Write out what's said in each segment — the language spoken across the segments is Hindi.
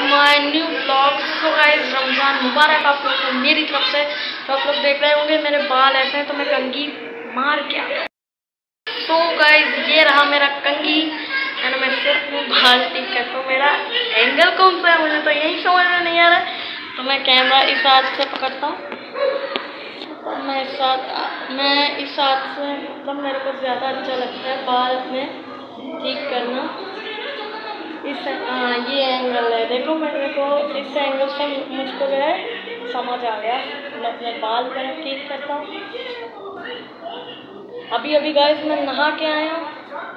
My new blog. So guys Ramzan मुबारक आप लोग को मेरी तरफ से। तो आप लोग देख रहे होंगे मेरे बाल ऐसे हैं तो मैं कंघी मार के आया। तो गाइस ये रहा मेरा कंघी एंड मैं सिर्फ वो बाल ठीक करता हूँ। मेरा एंगल कौन सा है मुझे तो यही समझ में नहीं आ रहा है। तो मैं कैमरा इस हाथ से पकड़ता हूँ, मैं इस हाथ से मतलब मेरे को ज़्यादा अच्छा लगता है बाल अपने ठीक करना। ये एंगल है, देखो मेरे को इस एंगल से मुझको जो है समझ आ गया। मैं अपने बाल पर ठीक करता हूँ। अभी गाइस मैं नहा के आया हूँ,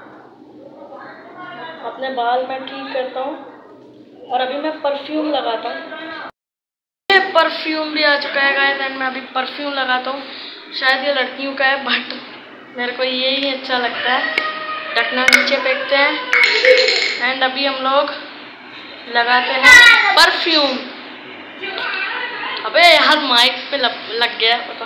अपने बाल मैं ठीक करता हूँ और अभी मैं परफ्यूम लगाता हूँ। परफ्यूम भी आ चुका है गाइस एंड मैं अभी परफ्यूम लगाता हूँ। शायद ये लड़कियों का है बट मेरे को यही अच्छा लगता है। ढकना नीचे फेंकते हैं एंड अभी हम लोग लगाते हैं परफ्यूम। अबे यार माइक पे लग गया पता,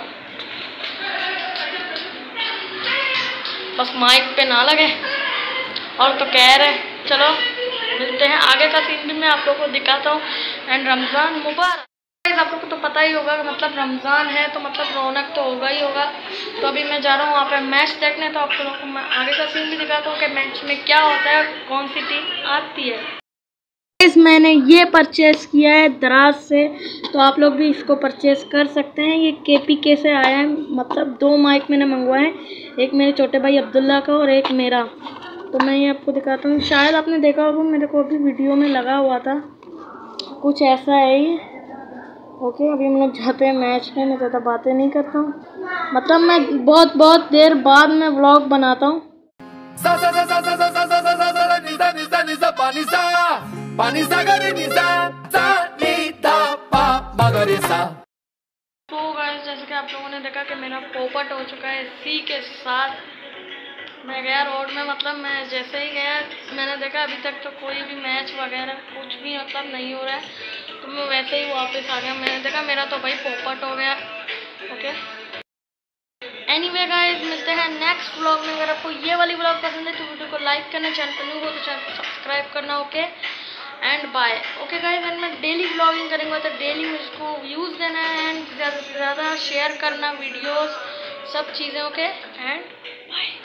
बस माइक पे ना लगे और तो कह रहे। चलो मिलते हैं, आगे का सीन भी मैं आप लोगों को दिखाता हूँ। एंड रमज़ान मुबारक। आप लोग को तो पता ही होगा मतलब रमज़ान है तो मतलब रौनक तो होगा ही होगा। तो अभी मैं जा रहा हूँ वहाँ पे मैच देखने, तो आप लोगों को मैं आगे का सीन भी दिखाता हूँ कि मैच में क्या होता है, कौन सी टीम आती है। मैंने ये परचेस किया है दराज से, तो आप लोग भी इसको परचेस कर सकते हैं। ये KPK से आया है, मतलब 2 माइक मैंने मंगवाए हैं, एक मेरे छोटे भाई अब्दुल्ला का और एक मेरा। तो मैं ये आपको दिखाता हूँ, शायद आपने देखा होगा, मेरे को अभी वीडियो में लगा हुआ था। कुछ ऐसा है ये। ओके अभी हम लोग जाते हैं मैच में। मैं ज़्यादा बातें नहीं करता हूँ, मतलब मैं बहुत देर बाद में व्लॉग बनाता हूँ। तो गाइस जैसे कि आप लोगों ने देखा कि मेरा पोपट हो चुका है इसी के साथ। मैं गया रोड में, मतलब मैं जैसे ही गया मैंने देखा अभी तक तो कोई भी मैच वगैरह कुछ भी मतलब नहीं हो रहा है, तो मैं वैसे ही वापस आ गया। मैंने देखा मेरा तो भाई पोपट हो गया। ओके एनीवे गाइस मिलते हैं नेक्स्ट व्लॉग में। अगर आपको ये वाली व्लॉग पसंद है तो वीडियो को लाइक करना, चैनल पर न्यू हो तो चैनल को सब्सक्राइब करना। Okay and bye. Okay guys and मैं डेली व्लॉगिंग करूँगा तो डेली मुझको व्यूज़ देना है एंड ज़्यादा से ज़्यादा शेयर करना वीडियोस सब चीज़ें। Okay and bye.